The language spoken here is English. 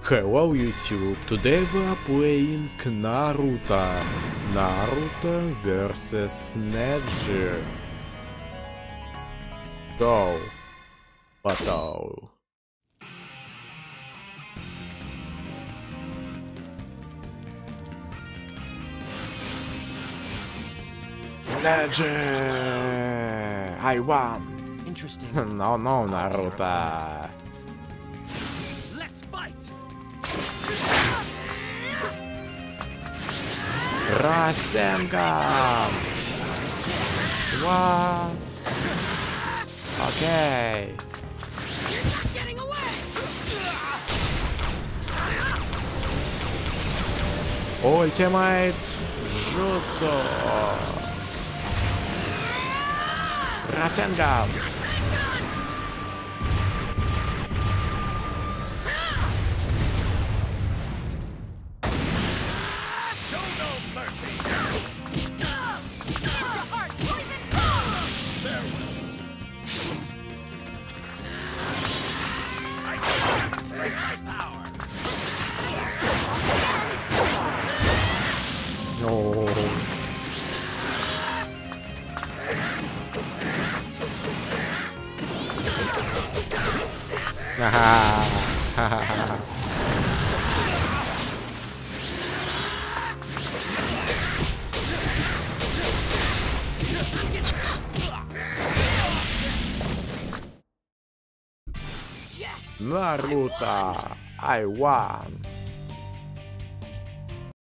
Hello YouTube, today we are playing Naruto. Naruto versus NEJI. Go. Battle. NEJI! I won! Interesting. No, Naruto. Let's fight. Rasengan! What? Okay. Getting away. Ultimate Jutsu! Rasengan! No. Naruto, I won.